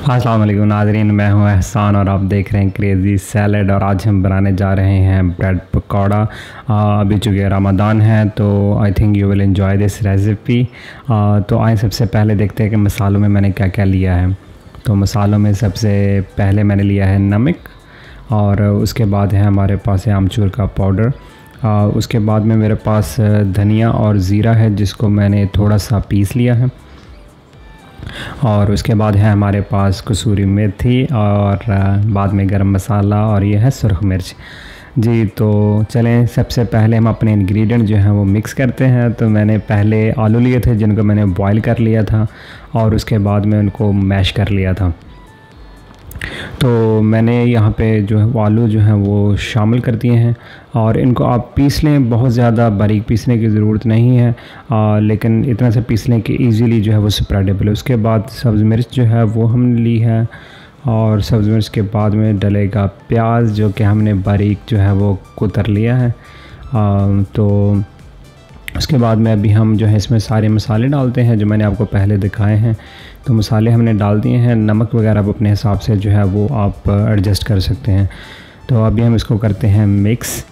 अस्सलाम वालेकुम नाज़रीन, मैं हूं एहसान और आप देख रहे हैं क्रेज़ी सैलड। और आज हम बनाने जा रहे हैं ब्रेड पकौड़ा। अभी चूँकि रमज़ान है तो I think you will enjoy this recipe. तो आए सबसे पहले देखते हैं कि मसालों में मैंने क्या क्या लिया है। तो मसालों में सबसे पहले मैंने लिया है नमक, और उसके बाद है हमारे पास है आमचूर का पाउडर। उसके बाद में मेरे पास धनिया और ज़ीरा है जिसको मैंने थोड़ा सा पीस लिया है। और उसके बाद है हमारे पास कसूरी मेथी, और बाद में गरम मसाला, और ये है सुरख मिर्च जी। तो चलें सबसे पहले हम अपने इंग्रेडिएंट जो हैं वो मिक्स करते हैं। तो मैंने पहले आलू लिए थे जिनको मैंने बॉईल कर लिया था, और उसके बाद में उनको मैश कर लिया था। तो मैंने यहाँ पे जो है आलू जो हैं वो शामिल कर दिए हैं, और इनको आप पीस लें। बहुत ज़्यादा बारीक पीसने की ज़रूरत नहीं है, लेकिन इतना से पीस लें कि इजीली जो है वो स्प्रेडेबल है। उसके बाद सब्ज़ मिर्च जो है वो हमने ली है, और सब्ज़ मिर्च के बाद में डलेगा प्याज जो कि हमने बारीक जो है वो कुतर लिया है। तो उसके बाद में अभी हम जो है इसमें सारे मसाले डालते हैं जो मैंने आपको पहले दिखाए हैं। तो मसाले हमने डाल दिए हैं, नमक वगैरह आप अपने हिसाब से जो है वो आप एडजस्ट कर सकते हैं। तो अभी हम इसको करते हैं मिक्स।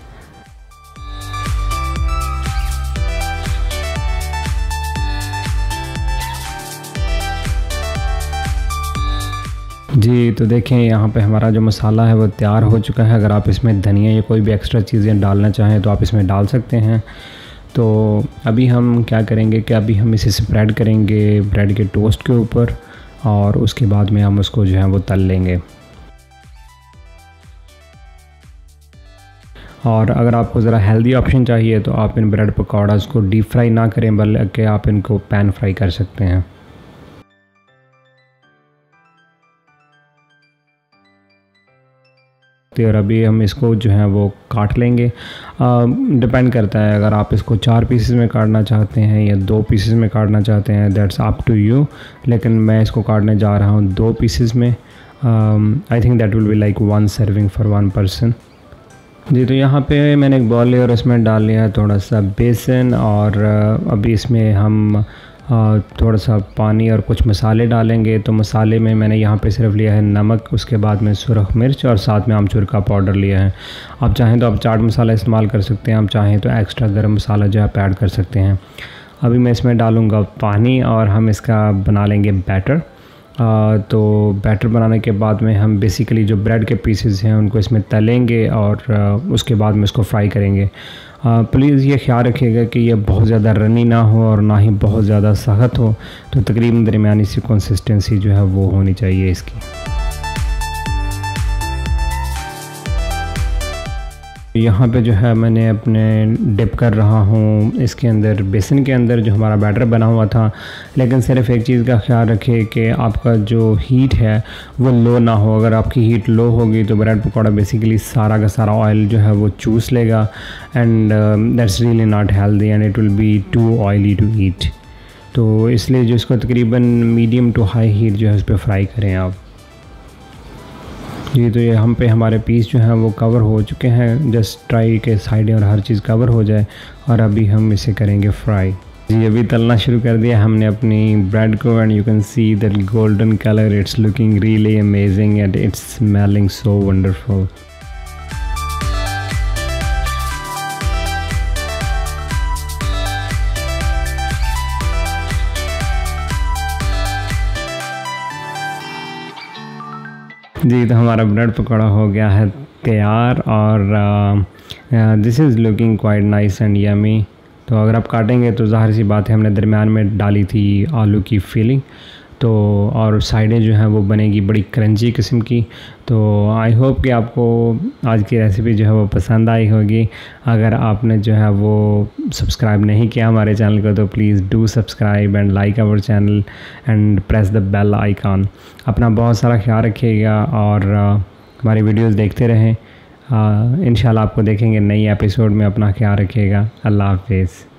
जी तो देखें यहाँ पे हमारा जो मसाला है वो तैयार हो चुका है। अगर आप इसमें धनिया या कोई भी एक्स्ट्रा चीज़ें डालना चाहें तो आप इसमें डाल सकते हैं। तो अभी हम क्या करेंगे कि अभी हम इसे स्प्रेड करेंगे ब्रेड के टोस्ट के ऊपर, और उसके बाद में हम उसको जो है वो तल लेंगे। और अगर आपको ज़रा हेल्दी ऑप्शन चाहिए तो आप इन ब्रेड पकौड़ास को डीप फ्राई ना करें, बल्कि आप इनको पैन फ्राई कर सकते हैं। और अभी हम इसको जो है वो काट लेंगे। डिपेंड करता है, अगर आप इसको 4 पीसेस में काटना चाहते हैं या 2 पीसेस में काटना चाहते हैं, दैट्स अप टू यू। लेकिन मैं इसको काटने जा रहा हूँ 2 पीसेस में। I think that will be like 1 serving for 1 person जी। तो यहाँ पे मैंने एक बॉल लिया और इसमें डाल लिया है थोड़ा सा बेसन, और अभी इसमें हम थोड़ा सा पानी और कुछ मसाले डालेंगे। तो मसाले में मैंने यहाँ पे सिर्फ लिया है नमक, उसके बाद में सुरख मिर्च, और साथ में आमचूर का पाउडर लिया है। आप चाहें तो आप चाट मसाला इस्तेमाल कर सकते हैं, आप चाहें तो एक्स्ट्रा गरम मसाला जो आप ऐड कर सकते हैं। अभी मैं इसमें डालूँगा पानी, और हम इसका बना लेंगे बैटर। तो बैटर बनाने के बाद में हम बेसिकली जो ब्रेड के पीसेस हैं उनको इसमें तलेंगे, और उसके बाद में इसको फ्राई करेंगे। प्लीज़ ये ख्याल रखिएगा कि ये बहुत ज़्यादा रनी ना हो और ना ही बहुत ज़्यादा सख्त हो। तो तकरीबन दरमियानी सी कंसिस्टेंसी जो है वो होनी चाहिए इसकी। यहाँ पे जो है मैंने अपने डिप कर रहा हूँ इसके अंदर, बेसन के अंदर जो हमारा बैटर बना हुआ था। लेकिन सिर्फ एक चीज़ का ख्याल रखिए कि आपका जो हीट है वो लो ना हो। अगर आपकी हीट लो होगी तो ब्रेड पकौड़ा बेसिकली सारा का सारा ऑयल जो है वो चूस लेगा, and that's really not healthy and it will be too oily to eat. तो इसलिए जो इसको तकरीबन मीडियम टू हाई हीट जो है उस पर फ्राई करें आप जी। तो ये हम पे हमारे पीस जो हैं वो कवर हो चुके हैं। जस्ट ट्राई के साइडें और हर चीज़ कवर हो जाए, और अभी हम इसे करेंगे फ्राई जी। अभी तलना शुरू कर दिया हमने अपनी ब्रेड को, and you can see that golden colour, it's looking really amazing and it's smelling so wonderful. जी तो हमारा ब्रेड पकौड़ा हो गया है तैयार, और this is looking quite nice and yummy. तो अगर आप काटेंगे तो ज़ाहिर सी बात है हमने दरमियान में डाली थी आलू की फीलिंग, तो और साइडें जो हैं वो बनेगी बड़ी क्रंची किस्म की। तो आई होप कि आपको आज की रेसिपी जो है वो पसंद आई होगी। अगर आपने जो है वो सब्सक्राइब नहीं किया हमारे चैनल को तो please do subscribe and like our channel and press the bell icon. अपना बहुत सारा ख्याल रखिएगा, और हमारी वीडियोस देखते रहें। इंशाल्लाह आपको देखेंगे नई एपिसोड में। अपना ख्याल रखिएगा। अल्लाह हाफिज़।